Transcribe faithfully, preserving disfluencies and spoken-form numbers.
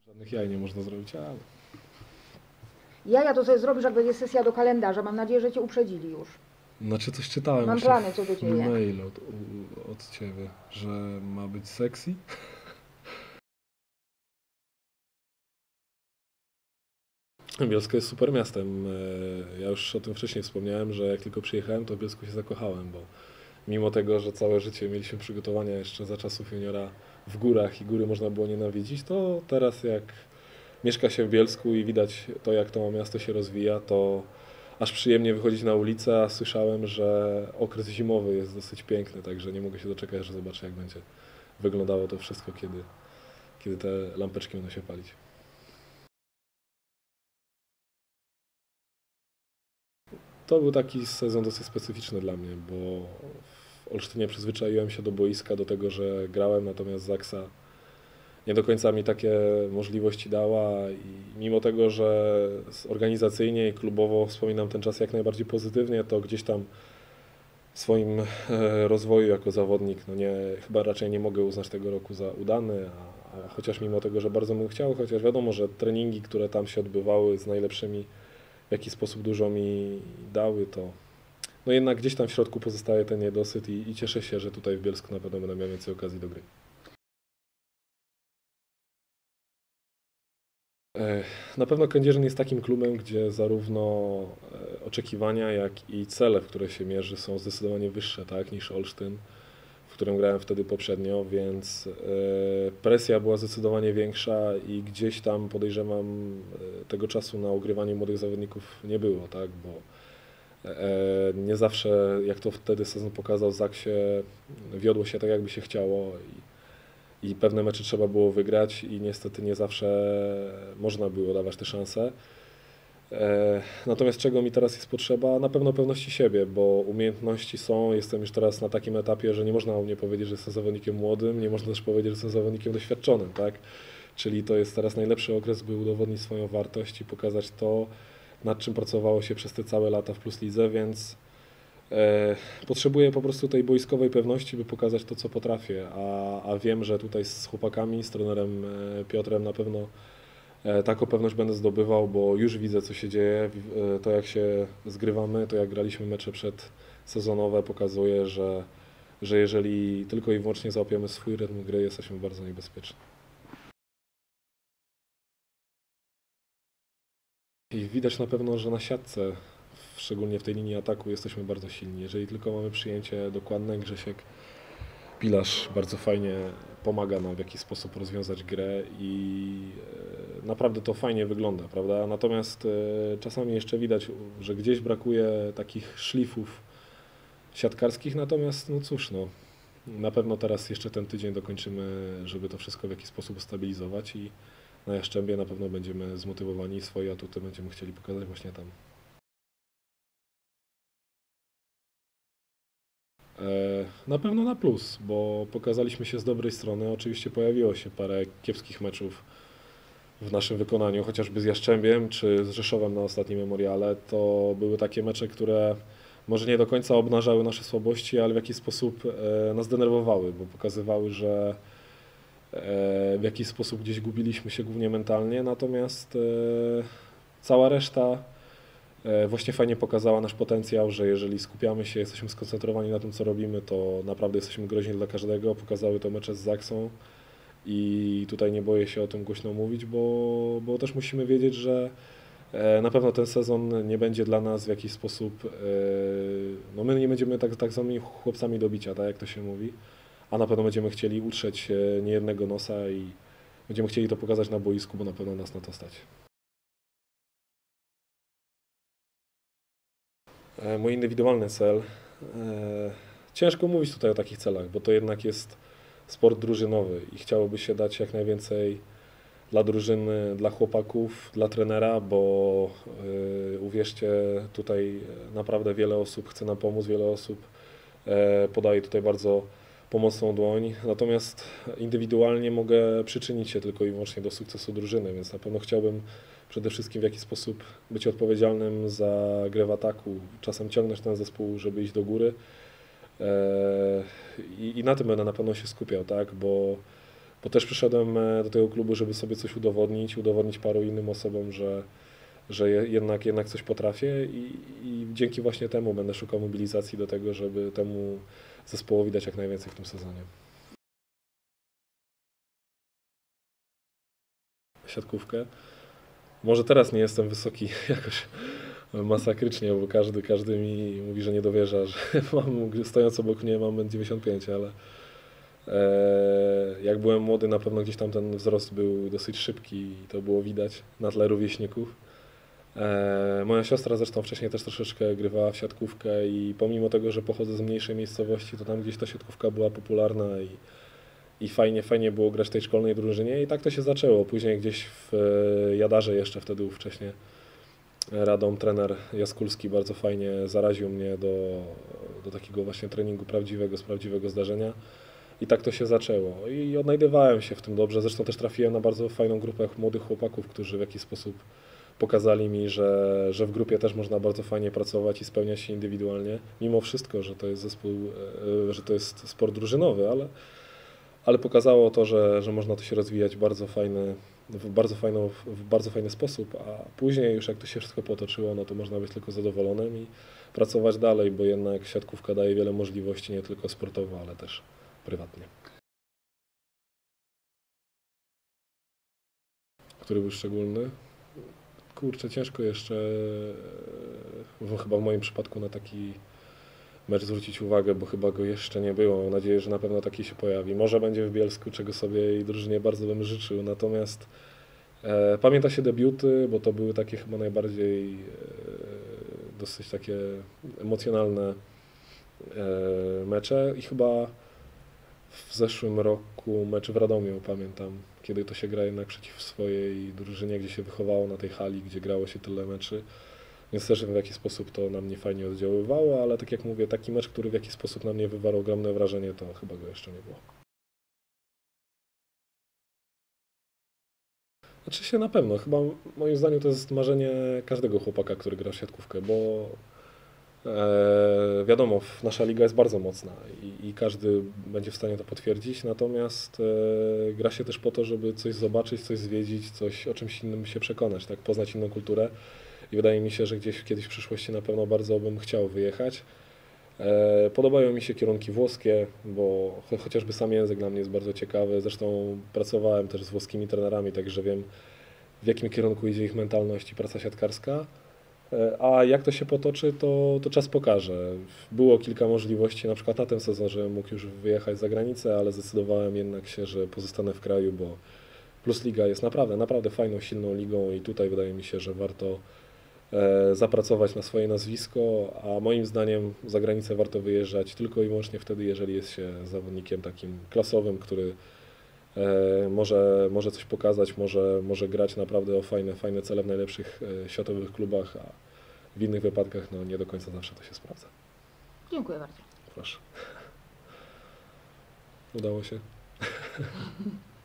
Żadnych jaj nie można zrobić, ale... Jaja to sobie zrobisz, jak będzie sesja do kalendarza. Mam nadzieję, że cię uprzedzili już. Znaczy coś czytałem Mam właśnie plany co do w ciebie. mailu od, u- od ciebie, że ma być sexy. Bielsko jest super miastem. E, Ja już o tym wcześniej wspomniałem, że jak tylko przyjechałem, to w Bielsku się zakochałem, bo mimo tego, że całe życie mieliśmy przygotowania jeszcze za czasów juniora w górach i góry można było nienawidzić, to teraz jak mieszka się w Bielsku i widać to, jak to miasto się rozwija, to aż przyjemnie wychodzić na ulicę, a słyszałem, że okres zimowy jest dosyć piękny, także nie mogę się doczekać, że zobaczę, jak będzie wyglądało to wszystko, kiedy, kiedy te lampeczki będą się palić. To był taki sezon dosyć specyficzny dla mnie, bo w Olsztynie przyzwyczaiłem się do boiska, do tego, że grałem, natomiast Zaksa nie do końca mi takie możliwości dała i mimo tego, że organizacyjnie i klubowo wspominam ten czas jak najbardziej pozytywnie, to gdzieś tam w swoim e, rozwoju jako zawodnik, no nie, chyba raczej nie mogę uznać tego roku za udany, a, a chociaż mimo tego, że bardzo bym chciał, chociaż wiadomo, że treningi, które tam się odbywały z najlepszymi, w jaki sposób dużo mi dały, to no jednak gdzieś tam w środku pozostaje ten niedosyt i, i cieszę się, że tutaj w Bielsku na pewno będę miał więcej okazji do gry. E, Na pewno Kędzierzyn jest takim klubem, gdzie zarówno e, oczekiwania, jak i cele, w które się mierzy, są zdecydowanie wyższe, tak, niż Olsztyn, w którym grałem wtedy poprzednio, więc e, presja była zdecydowanie większa i gdzieś tam podejrzewam e, tego czasu na ogrywanie młodych zawodników nie było, tak, bo e, nie zawsze, jak to wtedy sezon pokazał, Zaksie wiodło się tak, jakby się chciało i, i pewne mecze trzeba było wygrać i niestety nie zawsze można było dawać te szanse. E, Natomiast czego mi teraz jest potrzeba? Na pewno pewności siebie, bo umiejętności są. Jestem już teraz na takim etapie, że nie można o mnie powiedzieć, że jestem zawodnikiem młodym, nie można też powiedzieć, że jestem zawodnikiem doświadczonym, tak? Czyli to jest teraz najlepszy okres, by udowodnić swoją wartość i pokazać to, nad czym pracowało się przez te całe lata w Plus Lidze, więc e, potrzebuję po prostu tej boiskowej pewności, by pokazać to, co potrafię, a, a wiem, że tutaj z chłopakami, z trenerem e, Piotrem na pewno E, taką pewność będę zdobywał, bo już widzę, co się dzieje. E, To, jak się zgrywamy, to jak graliśmy mecze przedsezonowe, pokazuje, że, że jeżeli tylko i wyłącznie załapiemy swój rytm gry, jesteśmy bardzo niebezpieczni. I widać na pewno, że na siatce, szczególnie w tej linii ataku, jesteśmy bardzo silni. Jeżeli tylko mamy przyjęcie dokładne, Grzesiek Pilarz bardzo fajnie pomaga nam w jakiś sposób rozwiązać grę i e, naprawdę to fajnie wygląda, prawda? Natomiast e, czasami jeszcze widać, że gdzieś brakuje takich szlifów siatkarskich, natomiast no cóż, no, na pewno teraz jeszcze ten tydzień dokończymy, żeby to wszystko w jakiś sposób ustabilizować i na Jaszczębie na pewno będziemy zmotywowani i swoje atuty będziemy chcieli pokazać właśnie tam. E, Na pewno na plus, bo pokazaliśmy się z dobrej strony. Oczywiście pojawiło się parę kiepskich meczów w naszym wykonaniu, chociażby z Jaszczębiem czy z Rzeszowem na ostatnim memoriale. To były takie mecze, które może nie do końca obnażały nasze słabości, ale w jakiś sposób e, nas denerwowały, bo pokazywały, że e, w jakiś sposób gdzieś gubiliśmy się głównie mentalnie, natomiast e, cała reszta E, właśnie fajnie pokazała nasz potencjał, że jeżeli skupiamy się, jesteśmy skoncentrowani na tym, co robimy, to naprawdę jesteśmy groźni dla każdego. Pokazały to mecze z Zaksą i tutaj nie boję się o tym głośno mówić, bo, bo też musimy wiedzieć, że e, na pewno ten sezon nie będzie dla nas w jakiś sposób, e, no my nie będziemy tak, tak zwanymi chłopcami do bicia, tak jak to się mówi, a na pewno będziemy chcieli utrzeć e, niejednego nosa i będziemy chcieli to pokazać na boisku, bo na pewno nas na to stać. E, Mój indywidualny cel. e, Ciężko mówić tutaj o takich celach, bo to jednak jest sport drużynowy i chciałoby się dać jak najwięcej dla drużyny, dla chłopaków, dla trenera, bo e, uwierzcie, tutaj naprawdę wiele osób chce nam pomóc, wiele osób e, podaje tutaj bardzo pomocną dłoń. Natomiast indywidualnie mogę przyczynić się tylko i wyłącznie do sukcesu drużyny, więc na pewno chciałbym przede wszystkim w jakiś sposób być odpowiedzialnym za grę w ataku, czasem ciągnąć ten zespół, żeby iść do góry. E, I, i na tym będę na pewno się skupiał, tak? Bo bo też przyszedłem do tego klubu, żeby sobie coś udowodnić, udowodnić paru innym osobom, że, że jednak, jednak coś potrafię i, i dzięki właśnie temu będę szukał mobilizacji do tego, żeby temu zespołowi dać jak najwięcej w tym sezonie. Siatkówkę. Może teraz nie jestem wysoki jakoś masakrycznie, bo każdy, każdy mi mówi, że nie dowierza, że mam, stojąc obok mnie mam metr dziewięćdziesiąt pięć, ale e, jak byłem młody, na pewno gdzieś tam ten wzrost był dosyć szybki i to było widać na tle rówieśników. E, moja siostra zresztą wcześniej też troszeczkę grywała w siatkówkę i pomimo tego, że pochodzę z mniejszej miejscowości, to tam gdzieś ta siatkówka była popularna i I fajnie, fajnie było grać w tej szkolnej drużynie i tak to się zaczęło. Później gdzieś w Jadarze jeszcze wtedy ówcześnie Radom, trener Jaskulski bardzo fajnie zaraził mnie do, do takiego właśnie treningu prawdziwego, z prawdziwego zdarzenia. I tak to się zaczęło. I odnajdywałem się w tym dobrze. Zresztą też trafiłem na bardzo fajną grupę młodych chłopaków, którzy w jakiś sposób pokazali mi, że, że w grupie też można bardzo fajnie pracować i spełniać się indywidualnie. Mimo wszystko, że to jest zespół, że to jest sport drużynowy, ale ale pokazało to, że, że można to się rozwijać bardzo fajny, w, bardzo fajną, w bardzo fajny sposób, a później już jak to się wszystko potoczyło, no to można być tylko zadowolonym i pracować dalej, bo jednak siatkówka daje wiele możliwości, nie tylko sportowo, ale też prywatnie. Który był szczególny? Kurczę, ciężko jeszcze, bo chyba w moim przypadku na taki mecz zwrócić uwagę, bo chyba go jeszcze nie było. Mam nadzieję, że na pewno taki się pojawi. Może będzie w Bielsku, czego sobie i drużynie bardzo bym życzył. Natomiast e, pamięta się debiuty, bo to były takie chyba najbardziej e, dosyć takie emocjonalne e, mecze i chyba w zeszłym roku mecz w Radomiu pamiętam, kiedy to się gra jednak przeciw swojej drużynie, gdzie się wychowało na tej hali, gdzie grało się tyle meczy. Więc też w jakiś sposób to na mnie fajnie oddziaływało, ale tak jak mówię, taki mecz, który w jakiś sposób na mnie wywarł ogromne wrażenie, to chyba go jeszcze nie było. Znaczy się na pewno, chyba moim zdaniem to jest marzenie każdego chłopaka, który gra w siatkówkę, bo e, wiadomo, nasza liga jest bardzo mocna i, i każdy będzie w stanie to potwierdzić, natomiast e, gra się też po to, żeby coś zobaczyć, coś zwiedzić, coś o czymś innym się przekonać, tak, poznać inną kulturę. I wydaje mi się, że gdzieś kiedyś w przyszłości na pewno bardzo bym chciał wyjechać. E, podobają mi się kierunki włoskie, bo cho chociażby sam język dla mnie jest bardzo ciekawy. Zresztą pracowałem też z włoskimi trenerami, także wiem, w jakim kierunku idzie ich mentalność i praca siatkarska. E, a jak to się potoczy, to, to czas pokaże. Było kilka możliwości, na przykład na ten sezon, że mógł już wyjechać za granicę, ale zdecydowałem jednak się, że pozostanę w kraju, bo Plus Liga jest naprawdę, naprawdę fajną, silną ligą i tutaj wydaje mi się, że warto zapracować na swoje nazwisko, a moim zdaniem za granicę warto wyjeżdżać tylko i wyłącznie wtedy, jeżeli jest się zawodnikiem takim klasowym, który może, może coś pokazać, może, może grać naprawdę o fajne, fajne cele w najlepszych światowych klubach, a w innych wypadkach no, nie do końca zawsze to się sprawdza. Dziękuję bardzo. Proszę. Udało się.